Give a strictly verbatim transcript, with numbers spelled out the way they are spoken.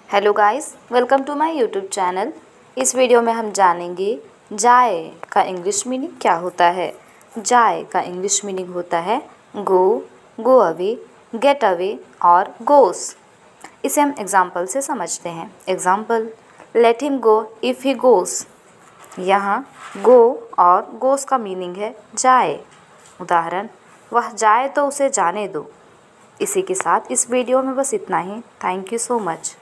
Hello guys, welcome to my YouTube channel. इस video में हम जानेंगे जाए का इंग्लिश मीनिंग क्या होता है। जाए का इंग्लिश मीनिंग होता है go, go away, get away और गोस। इसे हम एग्जाम्पल से समझते हैं। Example, let him go if he goes. यहाँ गो और गोस का मीनिंग है जाए। उदाहरण, वह जाए तो उसे जाने दो। इसी के साथ इस वीडियो में बस इतना ही। Thank you so much.